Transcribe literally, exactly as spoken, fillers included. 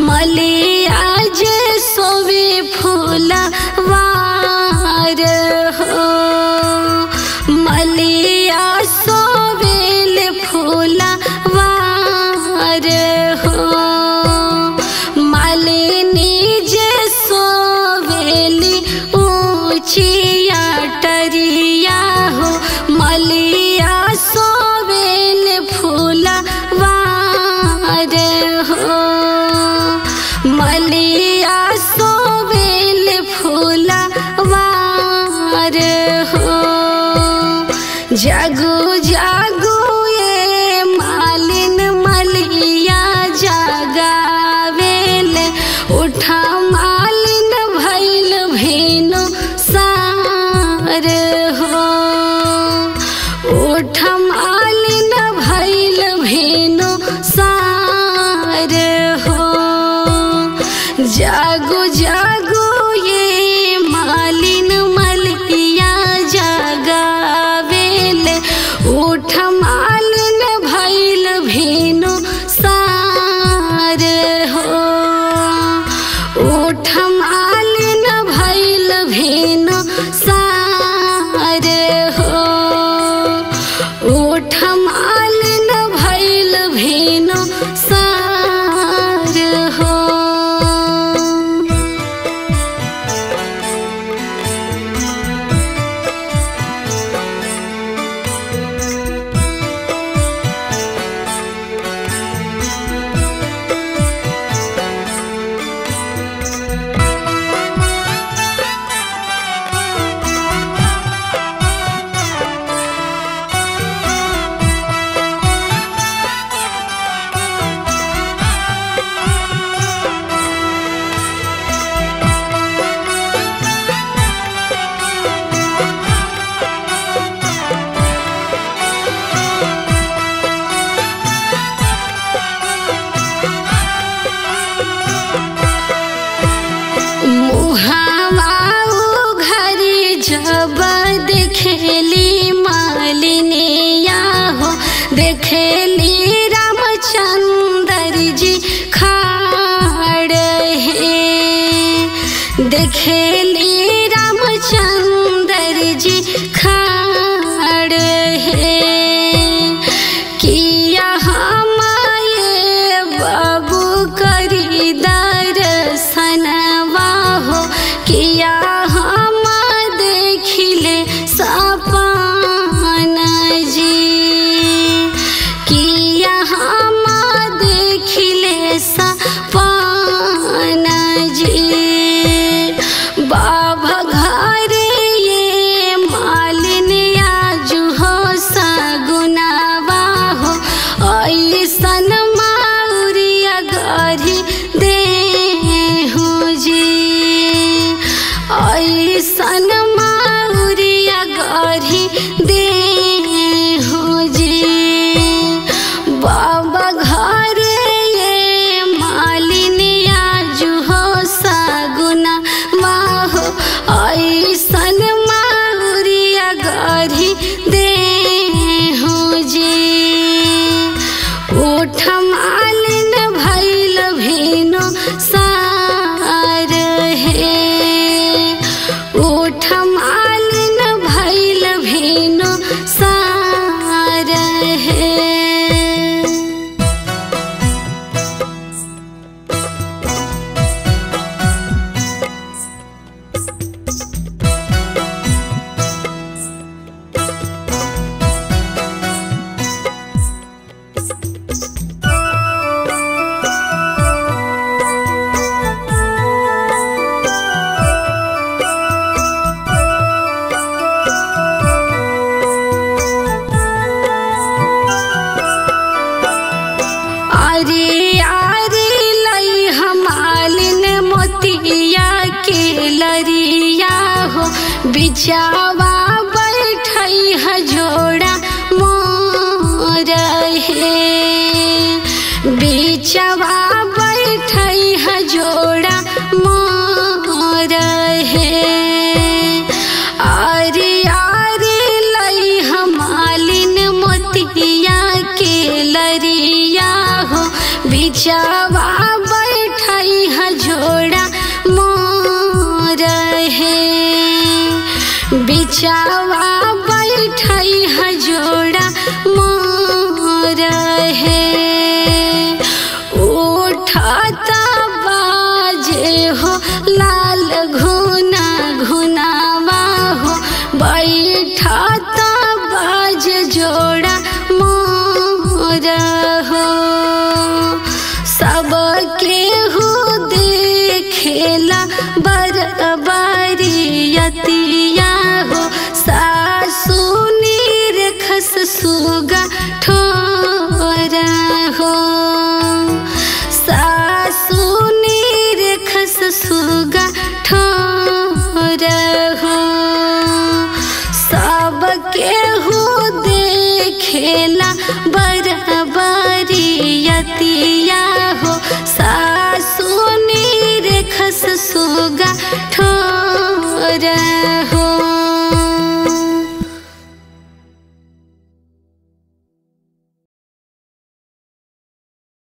मलिया जे सोवे फूलवार हो, मलिया सोवेल फूलवार हो। मालिनी जे सोवेली ऊंचिया टरिया हो, मलिया सोवेल फूलवार हो, मलिया सोवेल फूलवार हो। जागो जागो ये मालिन मलिया जगावेल, उठा मालिन भइल भेनु सार हो, उठा मालिन भइल भेनु सार हो। जागो जागो ये मालिन मलिया जगावेल, उठ मालिन भइल भेनु सार हो, उठ मालिन भइल भेनु सार हो, उठ मालिन भइल भेनु सार हो। जब देखेली मालिनिया हो, देखेली रामचंद्र जी खाड़ है, देखेली रामचंद्र जी खाड़ है। किया हमारे बाबू करी दर्शनवा हो, किया सपन जी, किया हम देखिले सपन जी। बाबा घरे ये मालिन आजू हो सगुनावा हो, ऐसन माउरिया गरी दे हो जी, ऐसन गरी दे हो जी। बाबा घरे ये मालिन आजू हो सगुना वाहो, ऐसन माउरिया गरी दे हो जी। उठ मालिन भइल भेनु सार है, उठ मालिन भइल भेनु सार है। बिचावा बैठई हजोड़ा मोर है, बिचावा बैठई हजोड़ा मोर है। आरे आरे लई हमालिन मोतिया के लरिया हो, बिचावा बैठई बचावा बैठई हजोड़ा मोर है उठाता बाजे हो लाल घुना घुनावा हो बैठाता बाज जोड़ा मोर हो सबके हो देखेला बरबरियतिया हो सासु निरखस सुगा ठोर हो सासु निरखस सुगा ठोर हो सबके हो देखेला बरबरियतिया